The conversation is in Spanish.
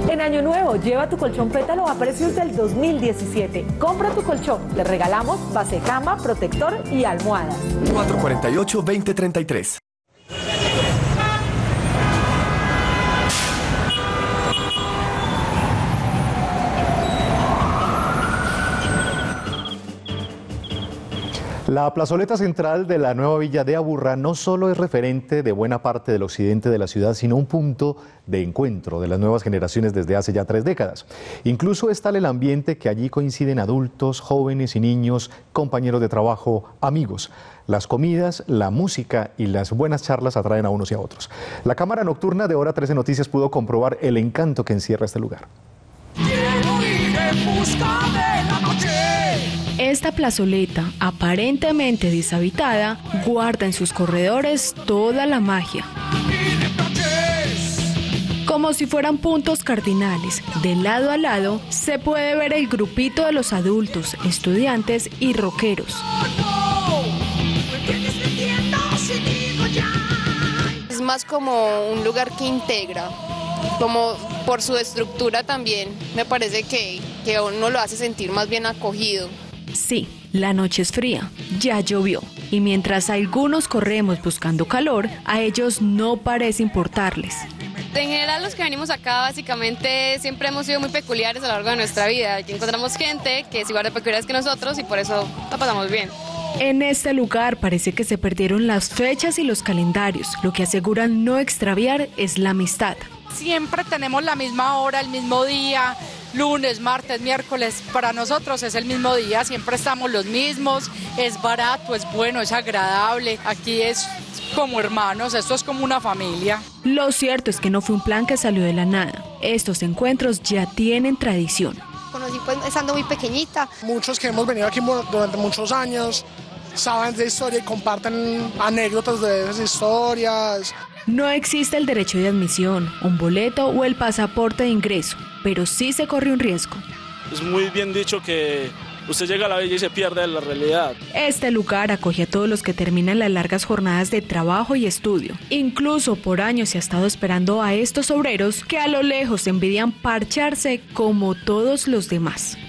En Año Nuevo, lleva tu colchón Pétalo a precios del 2017. Compra tu colchón, le regalamos base cama, protector y almohada. 448-2033. La plazoleta central de la nueva villa de Aburrá no solo es referente de buena parte del occidente de la ciudad, sino un punto de encuentro de las nuevas generaciones desde hace ya 3 décadas. Incluso es tal el ambiente que allí coinciden adultos, jóvenes y niños, compañeros de trabajo, amigos. Las comidas, la música y las buenas charlas atraen a unos y a otros. La cámara nocturna de Hora 13 Noticias pudo comprobar el encanto que encierra este lugar. Quiero ir en busca de la noche. Esta plazoleta, aparentemente deshabitada, guarda en sus corredores toda la magia. Como si fueran puntos cardinales, de lado a lado se puede ver el grupito de los adultos, estudiantes y rockeros. Es más como un lugar que integra, como por su estructura también, me parece que uno lo hace sentir más bien acogido. Sí, la noche es fría, ya llovió, y mientras algunos corremos buscando calor, a ellos no parece importarles. En general los que venimos acá básicamente siempre hemos sido muy peculiares a lo largo de nuestra vida. Aquí encontramos gente que es igual de peculiar que nosotros y por eso la pasamos bien. En este lugar parece que se perdieron las fechas y los calendarios. Lo que aseguran no extraviar es la amistad. Siempre tenemos la misma hora, el mismo día, lunes, martes, miércoles. Para nosotros es el mismo día, siempre estamos los mismos. Es barato, es bueno, es agradable. Aquí es como hermanos, esto es como una familia. Lo cierto es que no fue un plan que salió de la nada. Estos encuentros ya tienen tradición. Conocí pues estando muy pequeñita. Muchos que hemos venido aquí durante muchos años saben de historia y comparten anécdotas de esas historias. No existe el derecho de admisión, un boleto o el pasaporte de ingreso, pero sí se corre un riesgo. Es muy bien dicho que usted llega a la villa y se pierde de la realidad. Este lugar acoge a todos los que terminan las largas jornadas de trabajo y estudio. Incluso por años se ha estado esperando a estos obreros que a lo lejos envidian parcharse como todos los demás.